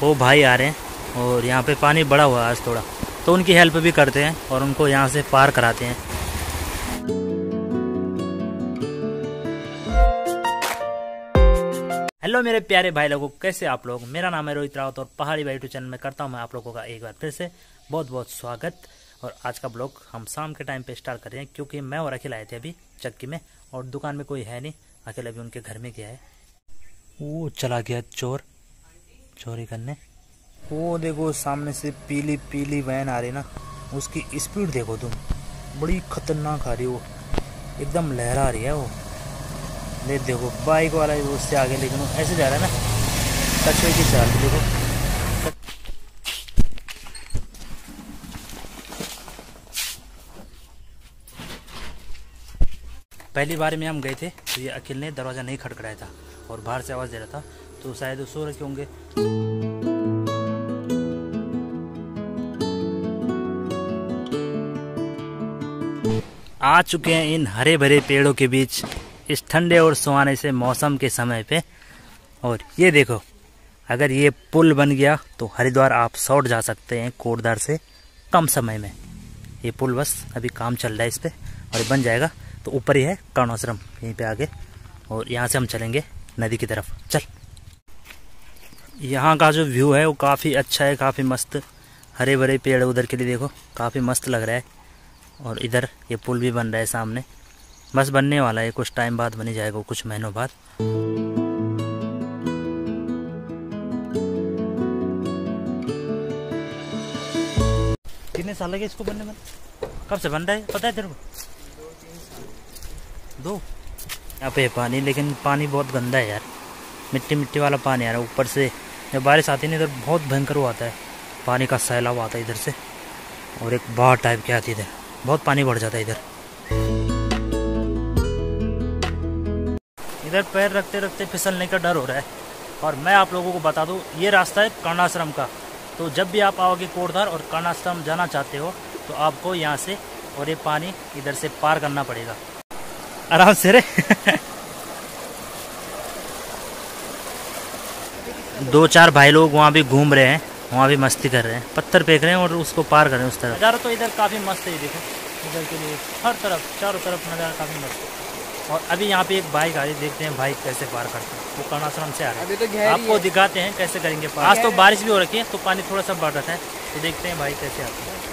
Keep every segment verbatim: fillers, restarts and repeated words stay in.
वो भाई आ रहे हैं और यहाँ पे पानी बड़ा हुआ आज थोड़ा, तो उनकी हेल्प भी करते हैं और उनको यहाँ से पार कराते हैं। हेलो मेरे प्यारे भाई लोगों, कैसे आप लोग। मेरा नाम है रोहित रावत और पहाड़ी भाई यूट्यूब चैनल में करता हूँ मैं आप लोगों का एक बार फिर से बहुत बहुत स्वागत। और आज का ब्लॉग हम शाम के टाइम पे स्टार्ट कर रहे हैं, क्योंकि मैं और अखिल आए थे अभी चक्की में और दुकान में कोई है नहीं। अखिल अभी उनके घर में गया है। वो चला गया चोर चोरी करने। वो देखो सामने से पीली पीली वैन आ रही ना, उसकी स्पीड देखो तुम, बड़ी खतरनाक आ रही है। वो एकदम लहरा रही है। वो ले देखो बाइक वाला वो उससे आगे, लेकिन वो ऐसे जा रहा है ना कचरे की चाल। देखो पहली बार में हम गए थे तो ये अखिल ने दरवाज़ा नहीं खटखटाया था और बाहर से आवाज़ दे रहा था, तो शायद वो सो रखे होंगे। आ चुके हैं इन हरे भरे पेड़ों के बीच इस ठंडे और सुहाने से मौसम के समय पे। और ये देखो, अगर ये पुल बन गया तो हरिद्वार आप शॉर्ट जा सकते हैं कोटद्वार से कम समय में। ये पुल बस अभी काम चल रहा है इस पे, और ये बन जाएगा तो ऊपर ही है कर्णाश्रम यहीं पे आगे, और यहाँ से हम चलेंगे नदी की तरफ। चल, यहाँ का जो व्यू है वो काफ़ी अच्छा है, काफ़ी मस्त। हरे भरे पेड़ उधर के लिए देखो, काफ़ी मस्त लग रहा है। और इधर ये पुल भी बन रहा है सामने, बस बनने वाला है, कुछ टाइम बाद बनी जाएगा, कुछ महीनों बाद। कितने साल लगे इसको बनने में? कब से बन रहा है पता है तेरे को? दो। यहाँ पे पानी, लेकिन पानी बहुत गंदा है यार, मिट्टी मिट्टी वाला पानी आ रहा है ऊपर से। जब बारिश आती है ना इधर बहुत भयंकर वो आता है, पानी का सैलाब आता है इधर से, और एक बाढ़ टाइप की आती है, बहुत पानी बढ़ जाता है इधर। इधर पैर रखते रखते फिसलने का डर हो रहा है। और मैं आप लोगों को बता दूं, ये रास्ता है कर्णाश्रम का। तो जब भी आप आओगे कोटद्वार और कर्णाश्रम जाना चाहते हो तो आपको यहाँ से और ये पानी इधर से पार करना पड़ेगा आराम से रे। दो चार भाई लोग वहाँ भी घूम रहे हैं, वहाँ भी मस्ती कर रहे हैं, पत्थर फेंक रहे हैं और उसको पार कर रहे हैं उस तरफ। नज़ारा तो इधर काफ़ी मस्त है, देखो इधर के लिए हर तरफ चारों तरफ नज़ारा काफ़ी मस्त है। और अभी यहाँ पे एक बाइक आ रही है, देखते हैं बाइक कैसे पार करते हैं। वो कर्णाश्रम से आ रहा है, तो आपको दिखाते हैं कैसे करेंगे पार। आज तो बारिश भी हो रखी है तो पानी थोड़ा सा बढ़ रहा है, तो देखते हैं भाई कैसे आते हैं।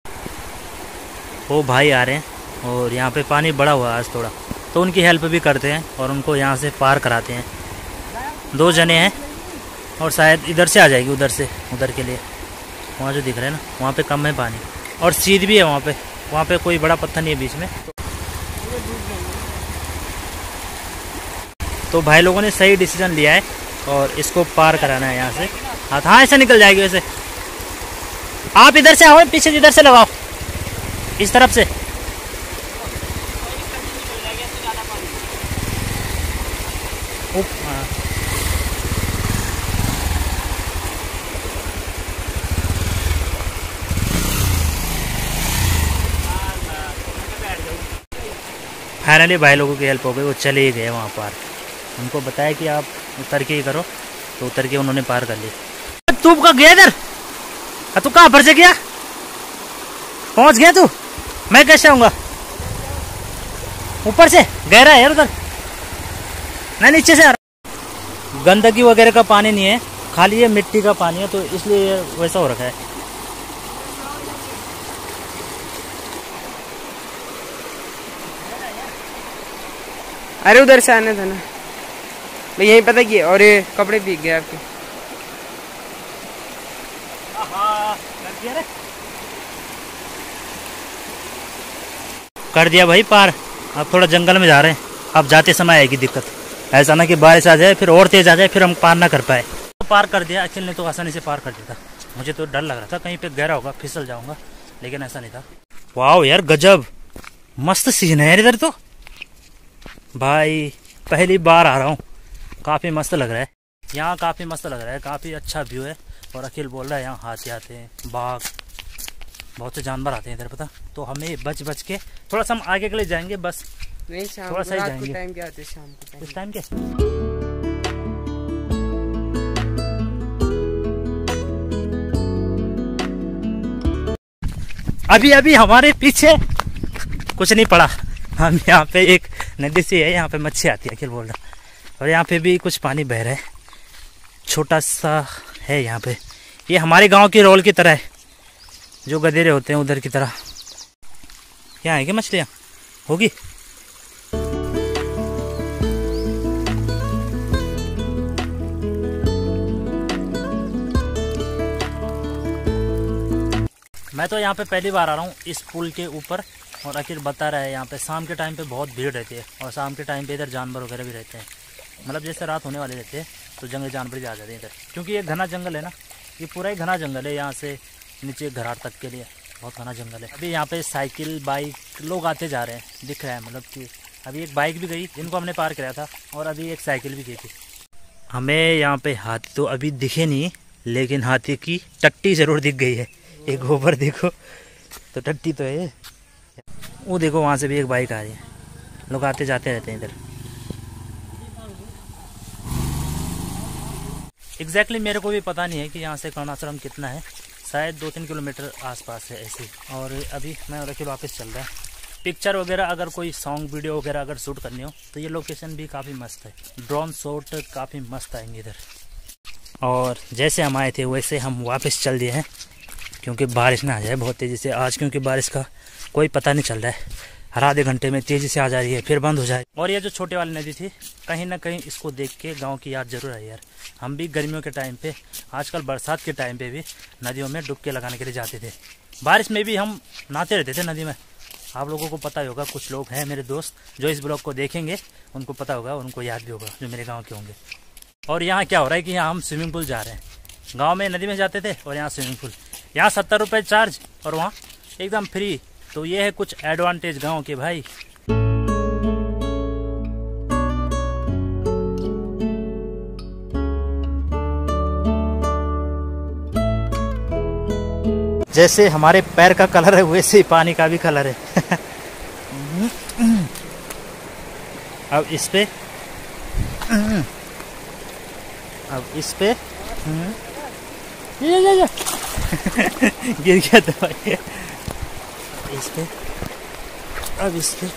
वो भाई आ रहे हैं और यहाँ पे पानी बड़ा हुआ आज थोड़ा, तो उनकी हेल्प भी करते हैं और उनको यहाँ से पार कराते हैं। दो जने हैं और शायद इधर से आ जाएगी, उधर से उधर के लिए। वहाँ जो दिख रहा है ना, वहाँ पे कम है पानी और सीध भी है वहाँ पे, वहाँ पे कोई बड़ा पत्थर नहीं है बीच में। तो भाई लोगों ने सही डिसीजन लिया है और इसको पार कराना है यहाँ से। हाँ हाँ, ऐसे निकल जाएगी वैसे। आप इधर से आओ, पीछे इधर से लगाओ, इस तरफ से। हाँ। फाइनली भाई लोगों की हेल्प हो गई, वो चले ही गए वहाँ पार। उनको बताया कि आप उतर के ही करो, तो उतर के उन्होंने पार कर ली। तू कहाँ गया इधर? तू कहाँ पर से गया? पहुँच गया तू? मैं कैसे आऊँगा? ऊपर से गहरा है यार उधर, नहीं नीचे से आ रहा। गंदगी वगैरह का पानी नहीं है, खाली ये मिट्टी का पानी है, तो इसलिए वैसा हो रखा है। अरे उधर से आना था ना, मैं यही पता किया। और ये कपड़े भीग गए आपके। कर दिया भाई पार। अब थोड़ा जंगल में जा रहे हैं, अब जाते समय आएगी दिक्कत। ऐसा ना कि बारिश आ जाए फिर और तेज आ जाए फिर हम पार ना कर पाए। तो पार कर दिया अखिल ने, तो आसानी से पार कर दिया था। मुझे तो डर लग रहा था कहीं पे गहरा होगा, फिसल जाऊंगा, लेकिन ऐसा नहीं था। वाह यार गजब मस्त सीन है यार इधर तो। भाई पहली बार आ रहा हूँ, काफ़ी मस्त लग रहा है यहाँ, काफ़ी मस्त लग रहा है, काफ़ी अच्छा व्यू है। और अखिल बोल रहा है यहाँ हाथी आते हैं, बाघ, बहुत से जानवर आते हैं इधर पता। तो हमें बच बच के थोड़ा सा हम आगे के लिए जाएंगे बस। नहीं शाम थोड़ा सा ही जाएंगे। टाइम क्या आते हैं शाम को? इस टाइम क्या? अभी अभी हमारे पीछे कुछ नहीं पड़ा, हम यहाँ पे एक नदी से है, यहाँ पे मच्छी आती है, क्या बोल रहा, और यहाँ पे भी कुछ पानी बह रहा है, छोटा सा है यहाँ पे। ये हमारे गांव की रोल की तरह है, जो गधेरे होते हैं उधर की तरह। यहाँ है क्या मछलियाँ होगी? मैं तो यहाँ पे पहली बार आ रहा हूँ इस पुल के ऊपर, और अखिल बता रहा है यहाँ पे शाम के टाइम पे बहुत भीड़ रहती है, और शाम के टाइम पे इधर जानवर वगैरह भी रहते हैं। मतलब जैसे रात होने वाले रहते हैं तो जंगली जानवर भी आ जाते हैं इधर, क्योंकि ये घना जंगल है ना, ये पूरा ही घना जंगल है, यहाँ से नीचे घराट तक के लिए बहुत घना जंगल है। अभी यहाँ पे साइकिल बाइक लोग आते जा रहे हैं, दिख रहा है। मतलब कि अभी एक बाइक भी गई जिनको हमने पार कराया था, और अभी एक साइकिल भी गई थी। हमें यहाँ पे हाथी तो अभी दिखे नहीं, लेकिन हाथी की टट्टी जरूर दिख गई है। एक गोबर देखो तो टट्टी तो है। वो देखो वहाँ से भी एक बाइक आ रही है, लोग आते जाते रहते हैं इधर। एग्जैक्टली मेरे को भी पता नहीं है कि यहाँ से कर्णाश्रम कितना है, शायद दो तीन किलोमीटर आसपास है ऐसे। और अभी मैं और अखिल वापस चल रहा है। पिक्चर वगैरह अगर कोई सॉन्ग वीडियो वगैरह अगर शूट करनी हो तो ये लोकेशन भी काफ़ी मस्त है, ड्रोन शॉट काफ़ी मस्त आएंगे इधर। और जैसे हम आए थे वैसे हम वापस चल दिए हैं, क्योंकि बारिश ना आ जाए बहुत तेज़ी से आज, क्योंकि बारिश का कोई पता नहीं चल रहा है, हर आधे घंटे में तेज़ी से आ जा रही है फिर बंद हो जाए। और ये जो छोटे वाली नदी थी, कहीं ना कहीं इसको देख के गांव की याद जरूर आई यार। हम भी गर्मियों के टाइम पे, आजकल बरसात के टाइम पे भी नदियों में डुबके लगाने के लिए जाते थे, बारिश में भी हम नहाते रहते थे नदी में। आप लोगों को पता ही होगा, कुछ लोग हैं मेरे दोस्त जो इस ब्लॉग को देखेंगे उनको पता होगा, उनको याद भी होगा जो मेरे गाँव के होंगे। और यहाँ क्या हो रहा है कि यहाँ हम स्विमिंग पूल जा रहे हैं। गाँव में नदी में जाते थे और यहाँ स्विमिंग पूल, यहाँ सत्तर रुपये चार्ज और वहाँ एकदम फ्री। तो ये है कुछ एडवांटेज गांव के भाई। जैसे हमारे पैर का कलर है वैसे ही पानी का भी कलर है। अब इस पे अब इस पे ये ये ये गिर गया तो भाई। इस पे अब इस पे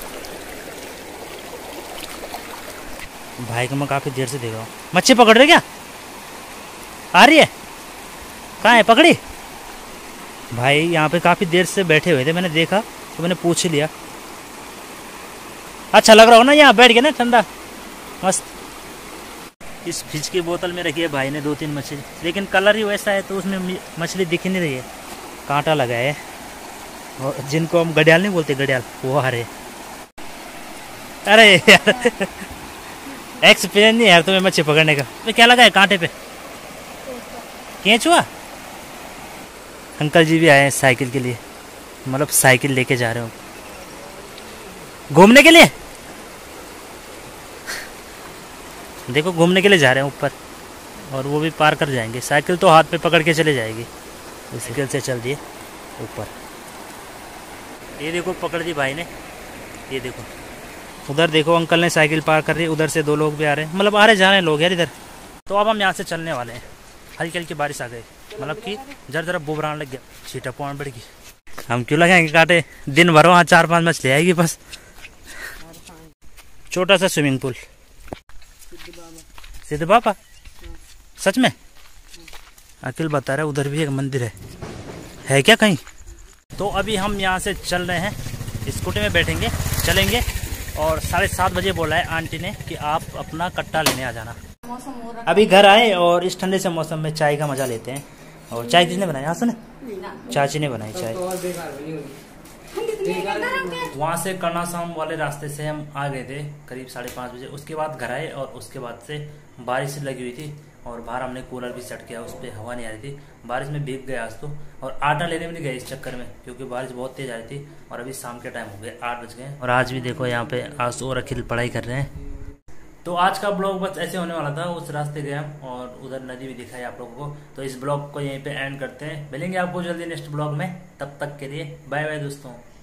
भाई को मैं काफी देर से देख रहा हूँ। मच्छी पकड़ रहे क्या? आ रही है? कहाँ है? पकड़ी? भाई यहाँ पे काफी देर से बैठे हुए थे, मैंने देखा तो मैंने पूछ लिया। अच्छा लग रहा हो ना यहाँ बैठ के ना, ठंडा मस्त। इस फ्रिज की बोतल में रखी है भाई ने दो तीन मछली, लेकिन कलर ही वैसा है तो उसमें मछली दिख ही नहीं रही है, कांटा लगा है। और जिनको हम गडियाल नहीं बोलते, गडियाल वो आ रहे। अरे यार एक्सपीरियंस नहीं यार तुम्हें मच्छी पकड़ने का। तो क्या लगा है कांटे पे? केंचुआ? अंकल जी भी आए हैं साइकिल के लिए, मतलब साइकिल लेके जा रहे हो घूमने के लिए। देखो घूमने के लिए जा रहे हैं ऊपर, और वो भी पार कर जाएंगे। साइकिल तो हाथ पे पकड़ के चले जाएगी, साइकिल से चल दिए ऊपर। ये देखो पकड़ दी भाई ने, ये देखो उधर देखो अंकल ने साइकिल पार कर रही, उधर से दो लोग भी आ रहे हैं, मतलब आ रहे जा रहे हैं लोग यार इधर। तो अब हम यहाँ से चलने वाले हैं। हल्की हल्की बारिश आ गई, मतलब कि जरा जरा बुबरान लग गया, छीटा पौन बढ़ गई। हम क्यों लगाएंगे कांटे, दिन भर वहाँ चार पांच मछली आएगी बस। छोटा सा स्विमिंग पूल सिद्ध बाबा, सच में? अखिल बता रहा है उधर भी एक मंदिर है, है क्या कहीं? तो अभी हम यहाँ से चल रहे हैं, स्कूटी में बैठेंगे चलेंगे। और साढ़े सात बजे बोला है आंटी ने कि आप अपना कट्टा लेने आ जाना। अभी घर आए और इस ठंडे से मौसम में चाय का मजा लेते हैं। और चाय किसने बनाई? यहाँ सुने चाची ने बनाई चाय। वहाँ से कर्णाश्रम वाले रास्ते से हम आ गए थे करीब साढ़े पाँच बजे। उसके बाद घर आए और उसके बाद से बारिश लगी हुई थी, और बाहर हमने कूलर भी सेट किया, उस पर हवा नहीं आ रही थी। बारिश में भीग गए आज तो, और आटा लेने भी नहीं गए इस चक्कर में, क्योंकि बारिश बहुत तेज आ रही थी। और अभी शाम के टाइम हो गए, आठ बज गए। और आज भी देखो यहाँ पे आंसू और अखिल पढ़ाई कर रहे हैं। तो आज का ब्लॉग बस ऐसे होने वाला था। उस रास्ते गए हम और उधर नदी भी दिखाई आप लोगों को। तो इस ब्लॉग को यहीं पे एंड करते हैं। मिलेंगे आपको जल्दी नेक्स्ट ब्लॉग में, तब तक के लिए बाय बाय दोस्तों।